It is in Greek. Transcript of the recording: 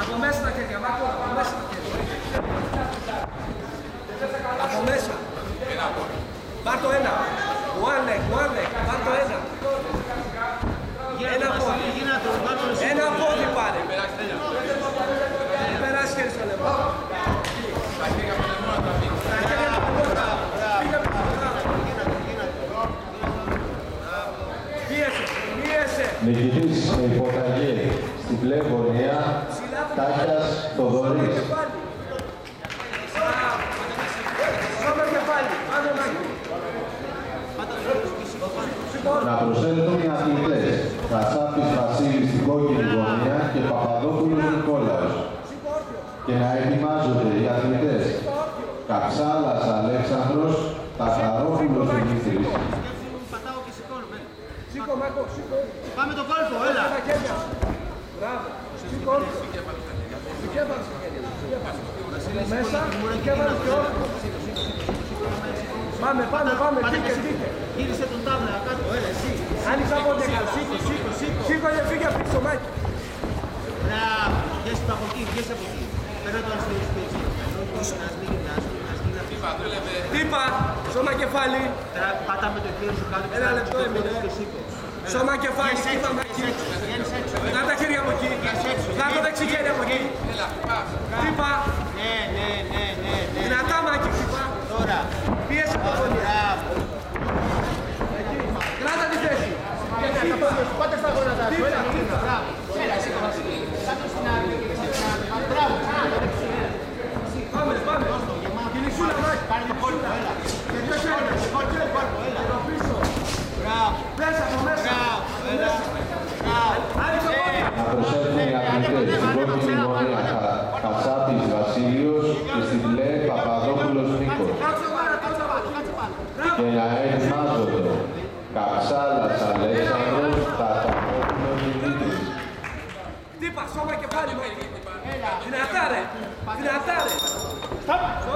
Από μέσα τα χέρια, Μάκο, από μέσα τα χέρια. Από μέσα. Πάρ' το ένα. One leg, πάρ' το ένα. Ένα πόδι πάρε. Περάσει χέρι στο λαιμό. Τα χέρια με λαιμό να τα πει. Τα χέρια με λαιμό να πίεσε. Νικητής με υποταγή στην μπλε γωνία, Τάκιας Θοδωρής. Να προσέλθουν οι αθλητές Κατσάπης Βασίλης στην κόκκινη γωνία και Παπαδόπουλος Νικόλαος. Και να ετοιμάζονται οι αθλητές Καψάλας Αλέξανδρος, Ταχαρόπουλος Δημήτρης. Σήκω, Μάκο, σήκω. Πάμε το κόλπο, έλα. Μπράβο, σήκω. Σηκέβαλες το χέρι. Μέσα, σηκέβαλες και όρκο. Πάμε, φύγε. Γύρισε τον τάβλα κάτω, έλα, εσύ. Άνοιξα πόδια καλά. Σήκω και φύγε από το μάκι. Μπράβο, βγες από εκεί. Παίρνω το ασφαλιστή. Τύπα, σώμα κεφάλι. Πάτα με το χέρι σου κάτω. Ένα λεπτό έμεινε. Σώμα κεφάλι, τύπα με εκεί. Να τα χέρια από εκεί. Να το δεξί χέρι από εκεί. Τύπα. Ναι. Δυνατά Μάκη, τύπα. Τώρα. Πίεσε το γωνία. Κράτα τη θέση. Πάτε στα γόνατα σου. Έλα, μπράβο. Έλα, εσύ κάτω στην άκρη. Μπράβο. Πάμε. Κινησούλα Μάκη. Πάρε το κόλπο, έλα. Και δυο χέρια. Έλα. Το πίσω. Μπράβο. Μέσα από μέσα. Έλα. Άνοιξε πόδια. Να προσέλθουν οι αθλητές στην κόκκινη γωνία Κατσάπης Βασίλειος και στην μπλε Παπαδόπουλος Νίκος. Και να ετοιμάζονται Καψάλας Αλέξανδρος, Ταχαρόπουλος Δημήτρης. Τύπα, σώμα κεφάλι Μάκη. Δυνατά ρε.